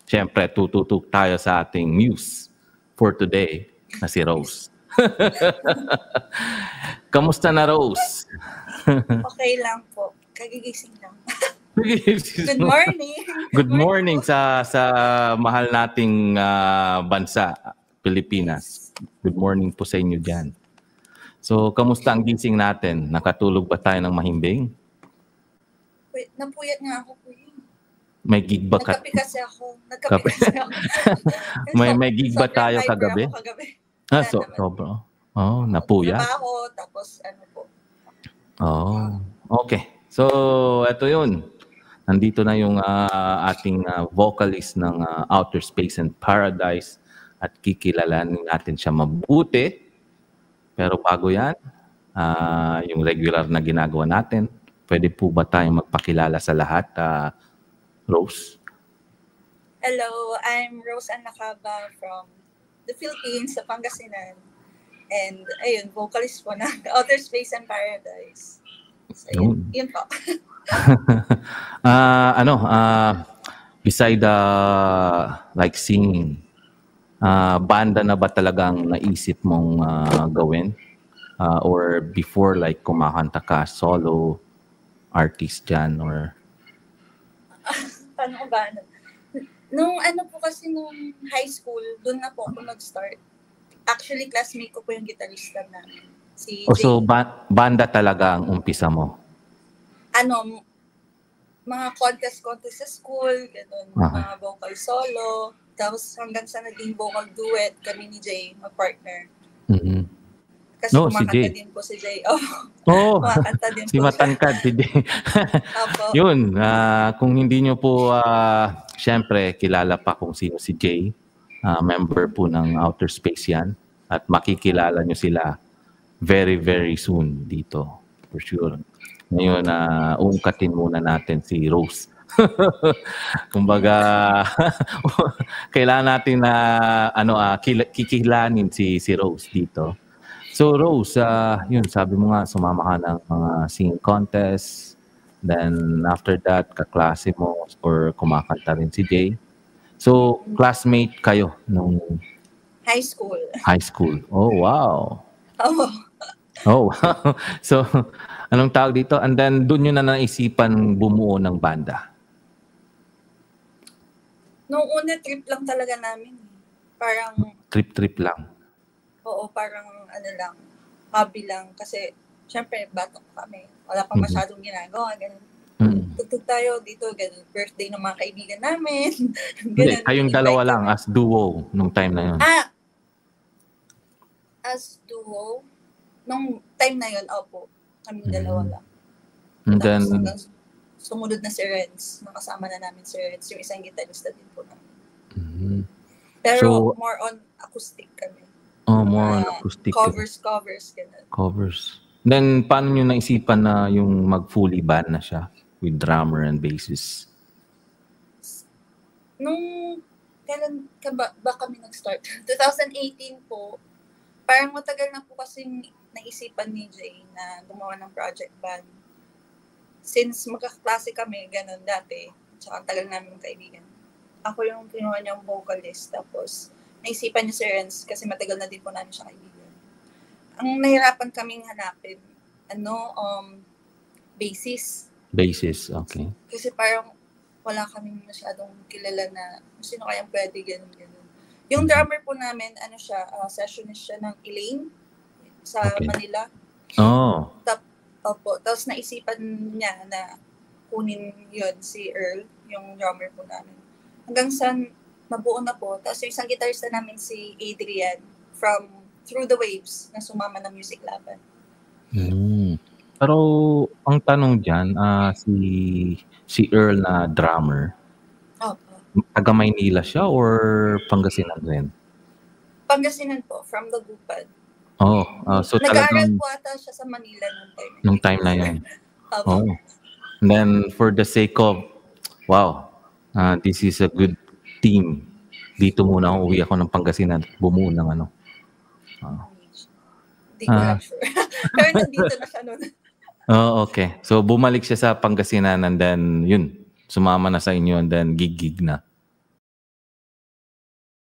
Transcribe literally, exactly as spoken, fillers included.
Siyempre, tututok tayo sa ating muse for today na si Rose. Kamusta na, Rose? Okay lang po. Kagigising lang. Good morning. Good morning sa sa mahal nating uh, bansa, Pilipinas. Good morning po sa inyo dyan. So, kamusta ang gising natin? Nakatulog ba tayo ng mahimbing? Wait, napuyat nga ako po yun. May gig ba ka? Nagkape kasi ako. Nagkape kasi ako. may, may gig ba tayo kagabi? kagabi? Ah, so, sobra. Oh, napuyat. Trabaho, tapos ano po. Oh, okay. So, ito yun. Nandito na yung uh, ating uh, vocalist ng uh, Outer Space and Paradise at kikilalanin natin siya mabuti. Pero bago yan, uh, yung regular na ginagawa natin, pwede po ba tayong magpakilala sa lahat, uh, Rose? Hello, I'm Rose Anacaba from the Philippines, sa Pangasinan. And ayun, vocalist po ng Outer Space and Paradise. So, yun, yun po. uh, ano, uh, beside the like singing, uh, banda na ba talagang naisip mong uh, gawin? Uh, or before like kumakanta ka, solo artist dyan or? Paano ko ba? Nung ano po kasi nung high school, doon na po ako nag-start. Actually, classmate ko po yung gitarista namin. Si oh, so ba- banda talaga ang umpisa mo? Ano, mga contest-contest sa school, gano'n, uh-huh. Mga vocal solo, tapos hanggang sa naging vocal duet kami ni Jay, mag-partner. Mm-hmm. Kasi no, kumakanta si din po si Jay. Oh, oh kumakanta din si po Matangkad, si Jay. Yun, uh, kung hindi nyo po, uh, syempre, kilala pa kung sino si Jay, uh, member po ng Outer Space yan, at makikilala nyo sila very, very soon dito, for sure. Ngayon, uh, uungkatin muna natin si Rose. Kumbaga, kailangan natin na uh, ano, uh, kikilanin si, si Rose dito. So, Rose, uh, yun, sabi mo nga, sumama ka ng mga singing contest. Then, after that, kaklase mo or kumakanta rin si Jay. So, classmate kayo nung high school. High school. Oh, wow. Oh. Oh, wow. So, anong tawag dito? And then, doon nyo na naisipan bumuo ng banda? Noong una, trip lang talaga namin. Parang... Trip-trip lang? Oo, parang ano lang, hobby lang. Kasi, syempre, batok kami. Wala pang masyadong ginagawa. Ganun. Mm-hmm. Tugtog tayo dito, ganun. Birthday ng mga kaibigan namin. Hindi, kayong dalawa lang as duo nung time na yun. Ah! As duo? Nung time na yun, opo. Kaming dalawa lang. And then, tapos, sumunod na si Renz. Nakasama na namin si Renz. Yung isang gitarista din po namin. Mm-hmm. Pero so, more on acoustic kami. Oh, more uh, on acoustic. Covers, covers. Ganun. Covers. Then, paano nyo naisipan na yung mag-fully band na siya with drummer and bassist? Nung, kailan ka ba, ba kami nag-start? twenty eighteen po. Parang matagal na po kasing naisipan ni Jay na gumawa ng project band. Since magkaklase kami, ganun dati, tsaka ang tagal namin kaibigan. Ako yung kinuha niyang vocalist, tapos naisipan niya si Renz kasi matagal na din po namin siya kaibigan. Ang nahirapan kaming hanapin, ano, um, bassist. Bassist, okay. Kasi parang wala kaming masyadong kilala na sino kayang pwede, ganun, ganun. Yung drummer po namin, ano siya, uh, sessionist siya ng Elaine sa okay. Manila. Oh. Tap, opo. Tapos naisipan niya na kunin yun si Earl, yung drummer po namin. Hanggang sa nabuo na po. Tapos yung isang gitarista namin si Adrian from Through the Waves na sumama ng Music Laban. Hmm. Pero ang tanong dyan, uh, si, si Earl na drummer, opo. Taga Maynila siya or Pangasinan rin? Pangasinan po, from Dagupan. Oh, uh, so nag-aaral talagang... po ata siya sa Manila nung time. Nung time na yun. Oh. And then, for the sake of, wow, uh, this is a good team. Dito muna ako, uwi ako ng Pangasinan. Bumuo ng ano. Oh. Hindi ko uh, lang sure. Pero nandito na siya nun. Oh, okay. So, bumalik siya sa Pangasinan and then, yun, sumama na sa inyo and then gig-gig na.